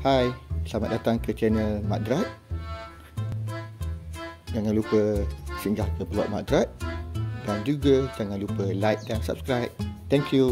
Hai, selamat datang ke channel Mak Drat. Jangan lupa singgah ke blog Mak Drat dan juga jangan lupa like dan subscribe. Thank you.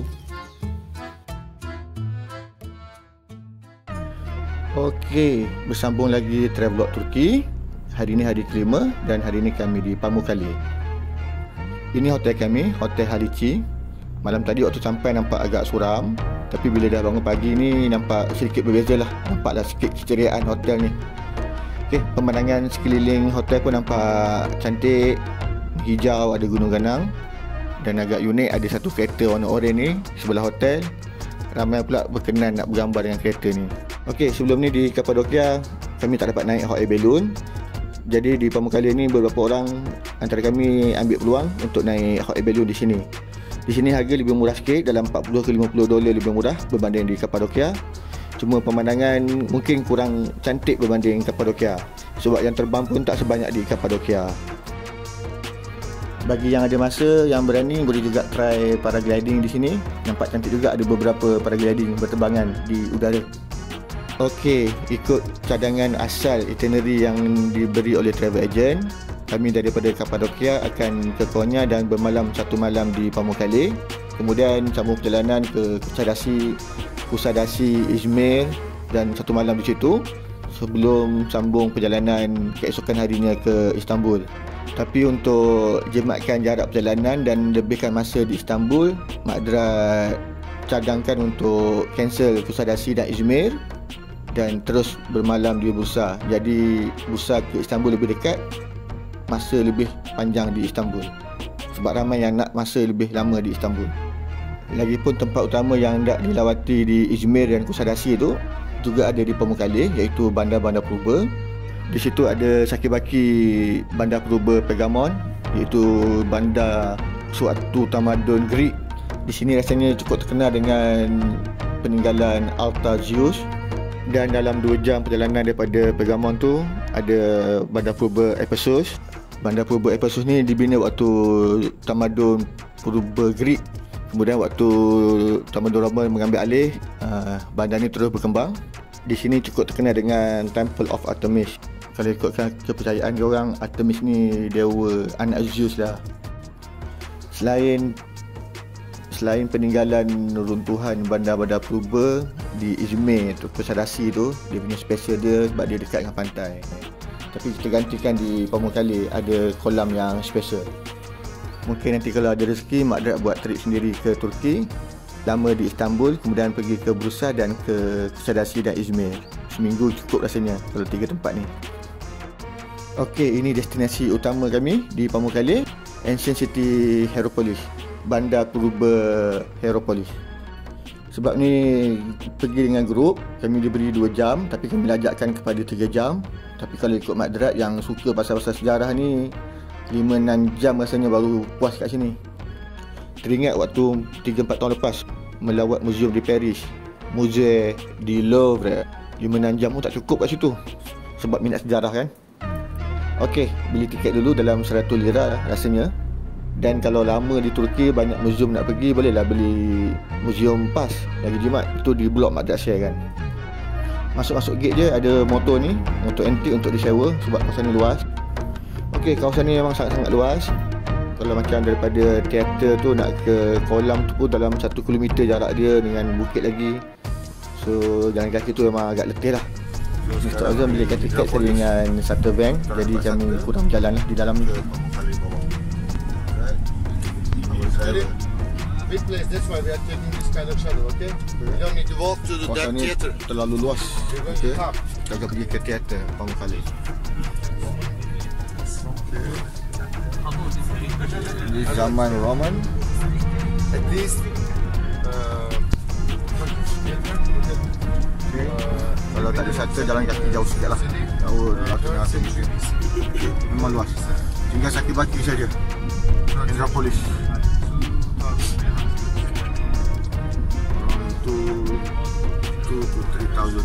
Okey, bersambung lagi travelog Turki. Hari ini hari kelima dan hari ini kami di Pamukkale. Ini hotel kami, Hotel Halici. Malam tadi waktu sampai nampak agak suram, tapi bila dah bangun pagi ni nampak sedikit berbeza lah. Nampaklah sikit keceriaan hotel ni. Okey, pemandangan sekeliling hotel pun nampak cantik, hijau, ada gunung ganang. Dan agak unik, ada satu kereta warna oranye ni sebelah hotel. Ramai pula berkenan nak bergambar dengan kereta ni. Okey, sebelum ni di Kapadokia kami tak dapat naik hot air balloon. Jadi di Pamukkale ni beberapa orang antara kami ambil peluang untuk naik hot air balloon di sini. Di sini harga lebih murah sikit, dalam 40 ke 50 dolar lebih murah berbanding di Kapadokia. Cuma pemandangan mungkin kurang cantik berbanding Kapadokia, sebab yang terbang pun tak sebanyak di Kapadokia. Bagi yang ada masa, yang berani, boleh juga try paragliding di sini. Nampak cantik juga, ada beberapa paragliding berterbangan di udara. Okey, ikut cadangan asal itinerary yang diberi oleh travel agent, kami daripada Kapadokia akan ke Konya dan bermalam satu malam di Pamukkale. Kemudian sambung perjalanan ke Kusadasi, Izmir dan satu malam di situ sebelum sambung perjalanan keesokan harinya ke Istanbul. Tapi untuk jimatkan jarak perjalanan dan lebihkan masa di Istanbul, Mak Drat cadangkan untuk cancel Kusadasi dan Izmir dan terus bermalam di Bursa. Jadi Bursa ke Istanbul lebih dekat, masa lebih panjang di Istanbul, sebab ramai yang nak masa lebih lama di Istanbul. Lagipun tempat utama yang hendak dilawati di Izmir dan Kusadasi itu juga ada di Pamukkale, iaitu bandar-bandar purba. Di situ ada sakit-baki bandar purba Pergamon, iaitu bandar suatu tamadun Greek. Di sini rasanya cukup terkenal dengan peninggalan altar Zeus. Dan dalam 2 jam perjalanan daripada Pergamon tu ada bandar purba Ephesus. Bandar purba Ephesus ni dibina waktu tamadun purba Greek. Kemudian waktu tamadun Roman mengambil alih, bandar ni terus berkembang. Di sini cukup terkenal dengan Temple of Artemis. Kalau ikutkan kepercayaan diorang, Artemis ni dewa anak Zeus lah. Selain peninggalan runtuhan bandar-bandar purba di Izmir atau Kusadasi tu, dia punya special dia sebab dia dekat dengan pantai. Tapi kita gantikan di Pamukkale ada kolam yang special. Mungkin nanti kalau ada rezeki, Mak Drat buat trip sendiri ke Turki, lama di Istanbul, kemudian pergi ke Bursa dan ke Kusadasi dan Izmir. Seminggu cukup rasanya kalau 3 tempat ni. Okey, ini destinasi utama kami di Pamukkale, Ancient City Hierapolis, bandar purba Hierapolis. Sebab ni pergi dengan grup, kami diberi 2 jam tapi kami lajakkan kepada 3 jam. Tapi kalau ikut Mak Drat yang suka pasal-pasal sejarah ni, 5-6 jam rasanya baru puas kat sini. Teringat waktu 3-4 tahun lepas melawat muzium di Paris, muzium di Louvre, 5-6 jam pun tak cukup kat situ sebab minat sejarah kan. Okey, beli tiket dulu dalam 100 lira lah rasanya. Dan kalau lama di Turki, banyak muzium nak pergi, bolehlah beli muzium pass lagi jimat. Itu di blog Mak Drat share kan. Masuk-masuk gate je ada motor ni, motor antik untuk disewa sebab kawasan ni luas. Okey, kawasan ni memang sangat-sangat luas. Kalau macam daripada teater tu nak ke kolam tu pun dalam 1 km jarak dia dengan bukit lagi. So jalan kaki tu memang agak letih lah. Mr. Azam belikan tiket saya dengan Shuttle Bank, jadi kami kurang jalan lah di dalam ni. Big place, that's why we are taking this kind of shuttle, okay? We don't need to walk to the theater. Terlalu luas. Okay. Kita akan pergi ke teater Pamukkale. Di zaman Roman, at least kalau tak ada shuttle, jalan kaki jauh sikit lah. Jauh tengah sini. Memang luas. Tinggal sakit-baki saja Hierapolis. 2 to 3,000.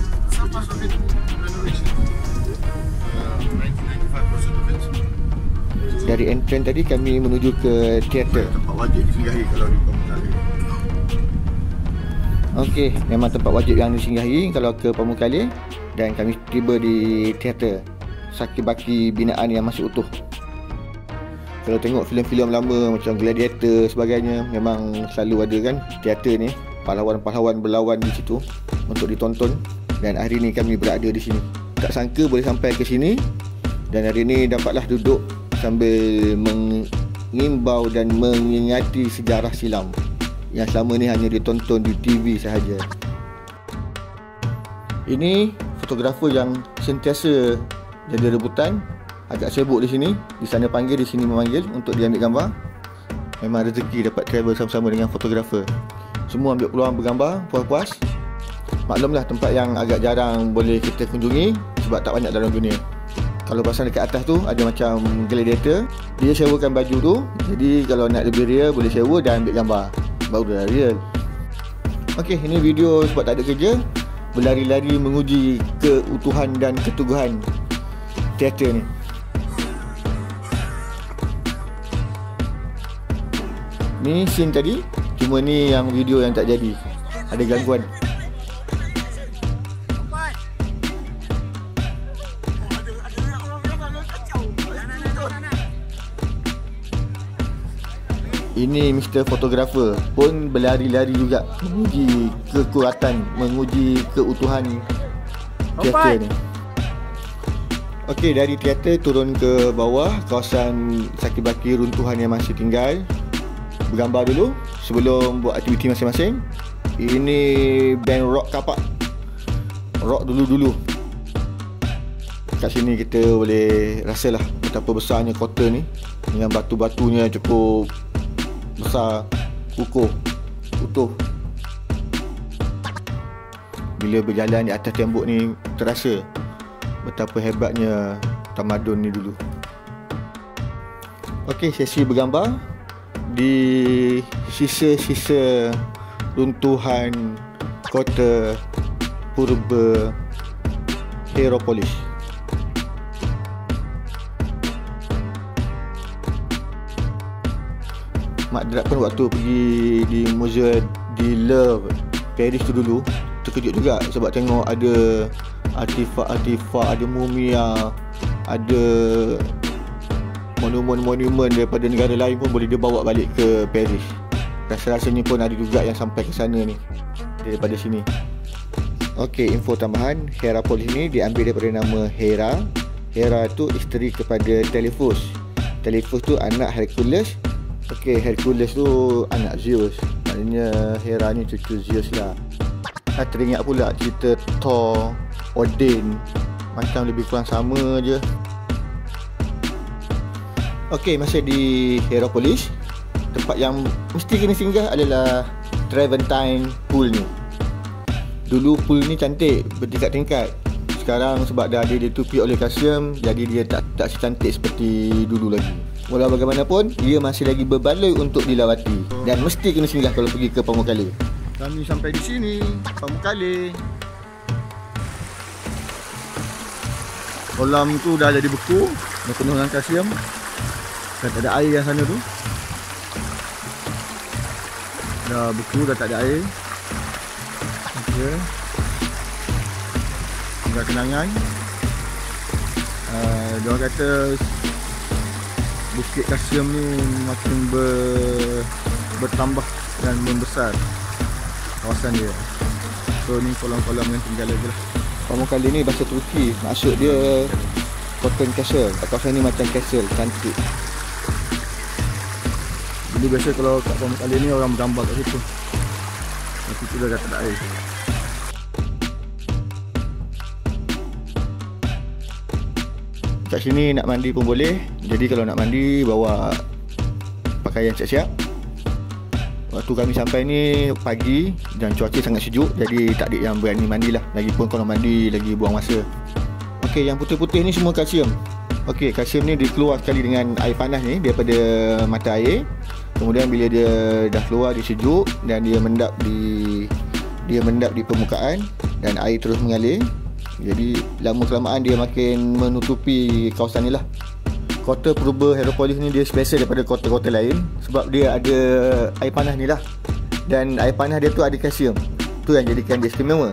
Dari entrance tadi kami menuju ke teater. Tempat wajib disinggahi kalau di Pamukkale. Okey, memang tempat wajib yang disinggahi kalau ke Pamukkale. Dan kami tiba di teater Saki-Baki binaan yang masih utuh. Kalau tengok filem-filem lama macam Gladiator sebagainya, memang selalu ada kan teater ni, pahlawan-pahlawan berlawan di situ untuk ditonton. Dan hari ni kami berada di sini. Tak sangka boleh sampai ke sini. Dan hari ni dapatlah duduk sambil mengimbau dan mengingati sejarah silam yang selama ni hanya ditonton di TV sahaja. Ini fotografer yang sentiasa jadi rebutan, agak sibuk di sini, di sana panggil, di sini memanggil untuk dia ambil gambar. Memang rezeki dapat travel sama-sama dengan fotografer. Semua ambil peluang bergambar puas-puas. Maklumlah tempat yang agak jarang boleh kita kunjungi sebab tak banyak dalam dunia. Kalau pasang dekat atas tu ada macam Gladiator, dia sewakan baju tu. Jadi kalau nak lebih real boleh sewa dan ambil gambar, baru dah real. Okey, ini video sebab tak ada kerja, berlari-lari menguji keutuhan dan keteguhan teater ni. Ni scene tadi, cuma ni yang video yang tak jadi, ada gangguan. Ini Mr. Fotografer pun berlari-lari juga menguji kekuatan, menguji keutuhan teater ni. Okey, dari teater turun ke bawah kawasan Saki-Baki runtuhan yang masih tinggal. Bergambar dulu sebelum buat aktiviti masing-masing. Ini band rock kapak. Rock dulu-dulu. Kat sini kita boleh rasalah betapa besarnya kota ni, dengan batu-batunya cukup besar, kukuh, utuh. Bila berjalan di atas tembok ni terasa betapa hebatnya tamadun ni dulu. Okey, sesi bergambar di sisa-sisa runtuhan kota purba Hierapolis. Mak Drak pun waktu pergi di Museum di Louvre Paris tu dulu terkejut juga sebab tengok ada artifak-artifak, ada mumia, ada monumen-monumen daripada negara lain pun boleh dia bawa balik ke Paris. Rasa-rasanya pun ada juga yang sampai ke sana ni daripada sini. Okey, info tambahan, Hierapolis ni diambil daripada nama Hera. Hera tu isteri kepada Telephos. Telephos tu anak Hercules. Okey, Hercules tu anak Zeus. Maknanya Hera ni cucu Zeus lah. Teringat pula cerita Thor, Odin, macam lebih kurang sama je. Okey, masih di Hierapolis. Tempat yang mesti kena singgah adalah Traventine Pool ni. Dulu pool ni cantik, bertingkat-tingkat. Sekarang sebab dah ada ditutupi oleh kalsium, jadi dia tak secantik seperti dulu lagi. Walau bagaimanapun, dia masih lagi berbaloi untuk dilawati dan mesti kena singgah kalau pergi ke Pamukkale. Kami sampai di sini, Pamukkale. Kolam tu dah jadi beku, dah penuh dengan kalsium. Dah tak ada air yang sana tu. Dah beku, dah tak ada air. Okay. Tinggal kenangan. Diorang kata bukit kalsium ni makin bertambah dan membesar kawasan dia. So ni kolam-kolam yang tinggal lagi lah. Pamukkale ni bahasa Turki, maksud dia Cotton Castle. Kawasan ni macam castle, cantik. Jadi biasa kalau kat Pamukkale ni orang bergambar kat situ. Tapi tu dah tak ada air. Kat sini nak mandi pun boleh. Jadi kalau nak mandi, bawa pakaian siap-siap. Waktu kami sampai ni pagi dan cuaca sangat sejuk, jadi tak ada yang berani mandilah. Lagipun kalau mandi lagi buang masa. Okey, yang putih-putih ni semua kalsium. Okey, kalsium ni dikeluar sekali dengan air panas ni daripada mata air. Kemudian bila dia dah keluar, dia sejuk dan dia mendap di permukaan dan air terus mengalir. Jadi lama-kelamaan dia makin menutupi kawasan ni lah. Kota purba Hierapolis ni dia special daripada kota-kota lain sebab dia ada air panas ni lah. Dan air panas dia tu ada kalsium. Itu yang jadikan dia istimewa.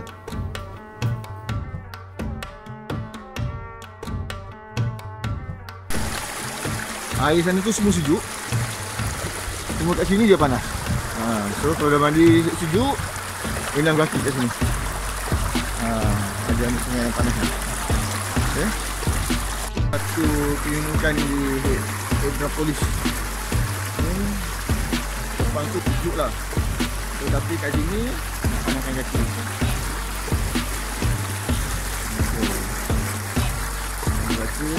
Air sana tu semua sejuk. Semua kat sini dia panas. So kalau dah mandi sejuk, hilang kaki kat sini. Ada ambil sungai yang panas ni. Okay. Satu penyembuhan di Hydropolis. Tempang tu sejuk lah. So, tapi kat sini panaskan kaki. Baca.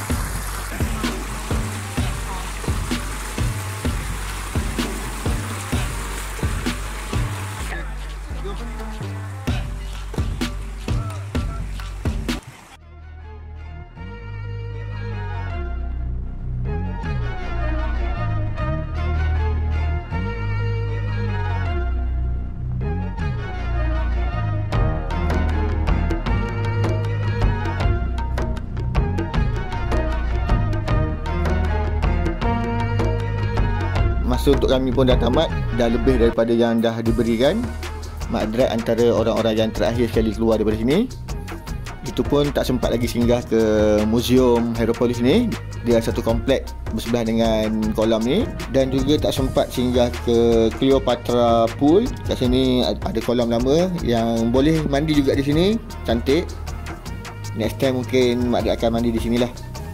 Masa untuk kami pun dah tamat, dah lebih daripada yang dah diberikan. Madrat antara orang-orang yang terakhir sekali keluar daripada sini. Itu pun tak sempat lagi singgah ke Museum Hydropolis ni. Dia satu komplek bersebelah dengan kolam ni. Dan juga tak sempat singgah ke Cleopatra Pool. Kat sini ada kolam lama yang boleh mandi juga di sini. Cantik. Next time mungkin Madrat akan mandi di sinilah.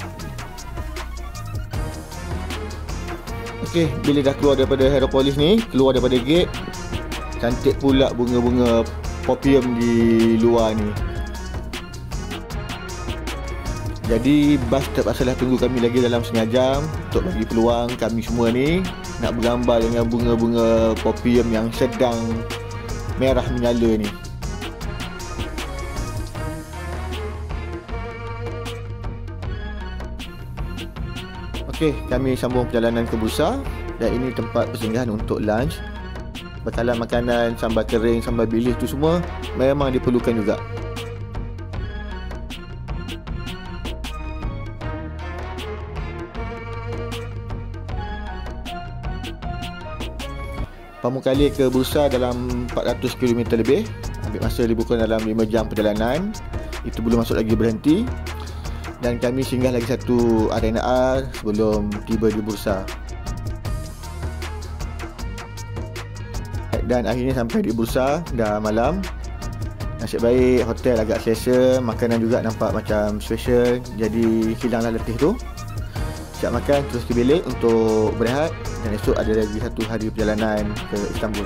Okey, bila dah keluar daripada Hydropolis ni, keluar daripada gate, cantik pula bunga-bunga popium di luar ni. Jadi bas terpaksalah tunggu kami lagi dalam setengah jam untuk bagi peluang kami semua ni nak bergambar dengan bunga-bunga popium yang sedang merah menyala ni. Okey, kami sambung perjalanan ke Bursa dan ini tempat persinggahan untuk lunch. Bekalan makanan, sambal kering, sambal bilis tu semua memang diperlukan juga. Pamukkale ke Bursa dalam 400 km lebih. Ambil masa lebih kurang dalam 5 jam perjalanan. Itu belum masuk lagi berhenti. Dan kami singgah lagi satu arena R sebelum tiba di Bursa. Dan akhirnya sampai di Bursa, dah malam. Nasib baik hotel agak selesa, makanan juga nampak macam special. Jadi hilanglah letih tu. Siap makan, terus ke bilik untuk berehat. Dan esok ada lagi satu hari perjalanan ke Istanbul.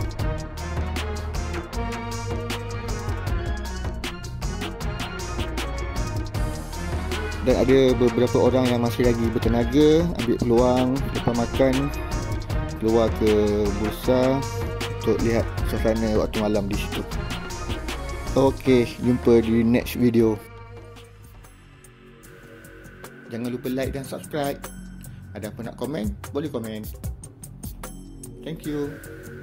Dan ada beberapa orang yang masih lagi bertenaga, ambil peluang lepas makan keluar ke Bursa untuk lihat suasana waktu malam di situ. Okey, jumpa di next video. Jangan lupa like dan subscribe. Ada apa nak komen? Boleh komen. Thank you.